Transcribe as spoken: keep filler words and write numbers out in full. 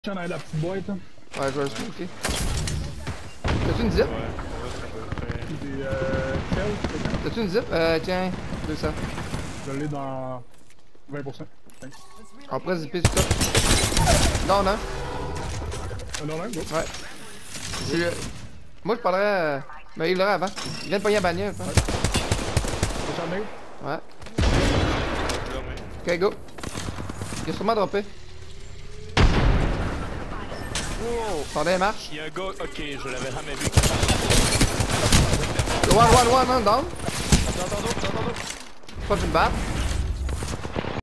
Dans la petite boîte. Hein. Ouais, je vais le smoker. T'as-tu une zip? Ouais, ouais, Des euh, shells, T'as-tu une zip? Euh, tiens, deux cents. je l'ai dans vingt pour cent. Thanks. On pourrait zipper du top. Non, non. Un dans l'un, go. Ouais. Je suis, euh, Moi, je parlerais. Euh... Mais il l'aurait avant. Il vient de pogner la bagnole, je pense. C'est charmé. Ouais. ouais. Ok, go. Il a sûrement droppé. Wow! Attendez, marche. Il y a un gars, ok, je l'avais jamais vu. One, one, one, one, down. Attends, attends, attends, attends. Pas une batte.